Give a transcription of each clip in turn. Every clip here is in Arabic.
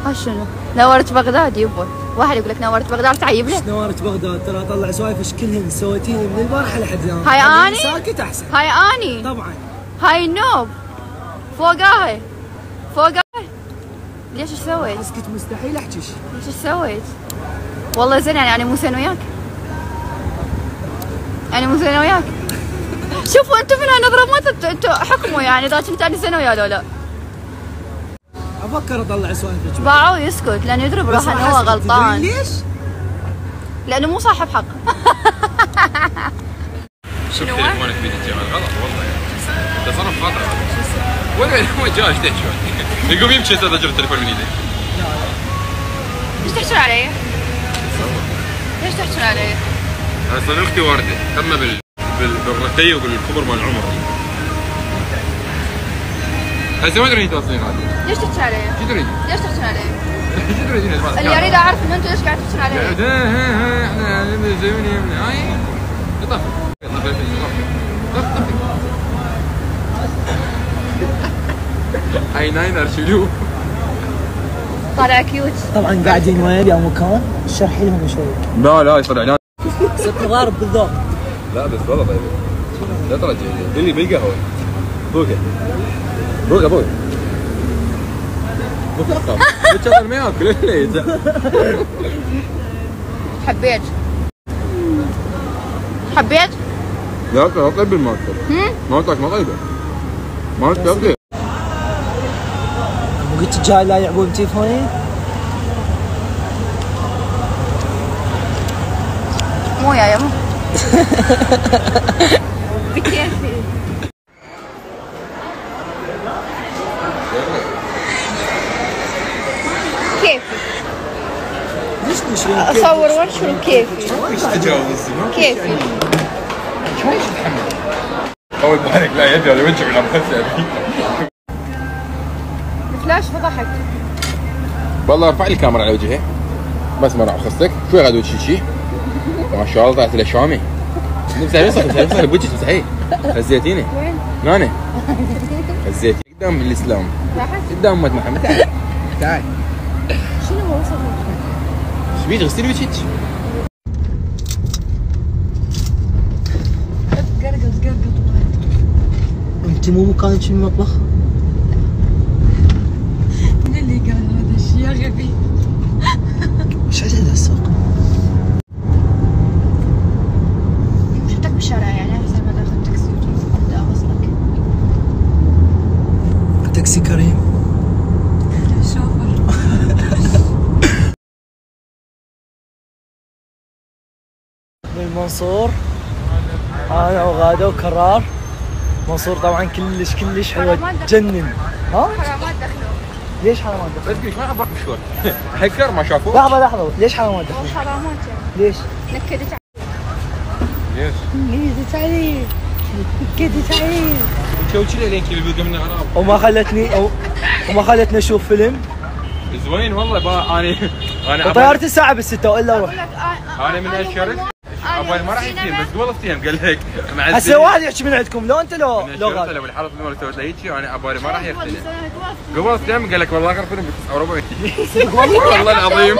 ها شنو؟ نورة بغداد يبا، واحد يقول لك نورة بغداد تعيب له. نورة بغداد ترى اطلع سوالف كلهن سويتيني من البارحه لحد الان. هاي اني؟ ساكت احسن. هاي اني؟ طبعا. هاي النوب فوقاها فوقاها. ليش ايش سويت؟ اسكت مستحيل احكي شيء. ليش ايش سويت؟ والله زين يعني انا مو زين وياك؟ انا مو زين وياك؟ شوفوا انتم من هالنظرة ما انتم حكموا يعني اذا كنت انا زين وياه لو لا. افكر اطلع سوالف باعوا يسكت لان يدري بروحه انه هو غلطان. ليش؟ لانه مو صاحب حق. شوف تليفونك بيد الجمال غلط والله يعني تصرف خاطئ ولا هو جاي ايش تحكي؟ يقوم يمشي استاذ اجر التليفون من ايده. ليش تحشون علي؟ ليش تحشون علي؟ اصلا اختي وارده تم بالرقيه وبالكبر مال العمر. هسه وين تريدين توصلين هذه؟ ليش تحشون علي؟ شو تريدين؟ ليش تحشون علي؟ شو تريدين؟ اللي اريد اعرف ان انتم ليش قاعد تحشون علي؟ احنا زين يمنا هاي طفي طفي طفي اي ناينر شنو؟ طالع كيوت. طبعا قاعدين وين يا مكان؟ اشرحي لهم شوي. لا يصير اعلان. ست مضارب بالذوق. لا بس والله طيب. لا ترجع لي بالقهوه. بوقه بوقه بوقه مثقف بتشغل ما ياكل ليه؟ حبيت حبيت؟ لا طيب الماكل مالتك ما طيبه ما تاكل. قلت الجاي لا يلعبون تليفوني؟ مو يا مو بكيفي. كيفي اصور وانشر كيفي. ايش تجاوز؟ كيفي شلون تتحمل؟ اول بالك لا يدري على وجهك عم تسال. الفلاش فضحك. والله ارفع لي الكاميرا على وجهي بس ما راح اخصك شوي غدوه شي ما شاء الله طلعت له شامي. مسحي بوجهك مسحي. هزيتيني وين؟ ناني هزيتي قدام الاسلام قدام امة محمد. تعال تعال شنو هو وصل؟ ايش بيك غسلي وجهك؟ قرقط انت مو مكانك المطبخ؟ من اللي قال هذا الشيء يا غبي؟ ايش عدد السوق؟ شفتك بالشارع يعني احسن ما تاخذ تاكسي وابدا اوصلك. تاكسي كريم. شوفر. من منصور انا وغاده وكرار. منصور طبعا كلش حلوه تجنن. ها؟ حرامات دخلوا. ليش حرامات دخلوا؟ بس قلت ما عبرك مشوار حكر ما شافوه. لحظه ليش حرامات دخلوا؟ حرامات يعني. ليش؟ نكدت ليش؟ نكدت علي نكدت علي شو كذا لين كذا بيلقى منه غراب وما خلتني اشوف فيلم. زوين والله انا وطيارتي الساعه بالستة والا اروح. انا من هالشرط ابوي ما راح يفتهم بس قبل افتهم قال لك مع هسه واحد يحكي من عندكم لو انت لو غالي لو الحرس اللي سويت له هيك انا ابوي ما راح يفتهم قبل افتهم قال لك والله اخر فيلم ب 9 وربع. والله العظيم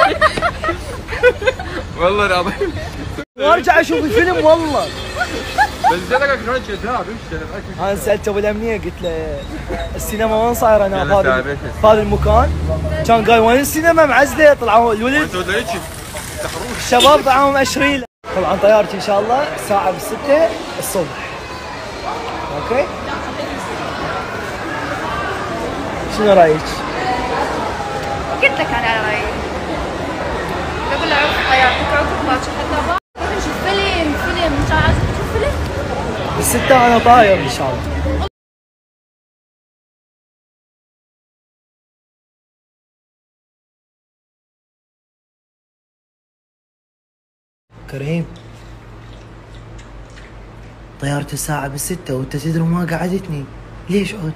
والله العظيم وارجع اشوف الفيلم والله. بس زين لك شلون كذاب انا سالته بالامنيه قلت له السينما وين صايره هنا في هذا المكان؟ كان قال وين السينما معزله. طلعوا الولد الشباب طلعوا مأشرين. طبعا طيارتي ان شاء الله الساعه بالستة الصبح. اوكي شنو رايك؟ قلت لك انا على رايي. بقول له عوف طيارتك عوف ما حتى نشوف فيلم انت عايز تشوف فيلم؟ بالستة انا طاير ان شاء الله. كريم طيارتي الساعة بالستة وانت تدري ما قعدتني ليش عود؟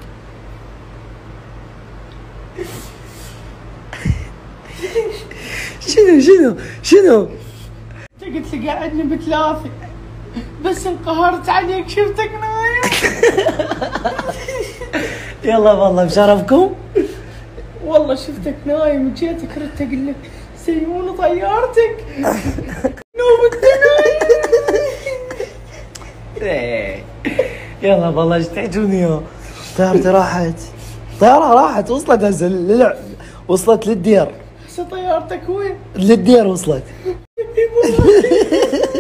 شنو؟ انت قلت لي قاعدني بثلاثة بس انقهرت عليك شفتك نايم. يلا والله بشرفكم والله شفتك نايم وجيتك ردت اقول لك سيمون طيارتك نوم يلا والله ايش تحجوني يا طيارتي راحت. طيارة راحت وصلت هسه وصلت للدير. هسه طيارتك وين؟ للدير وصلت.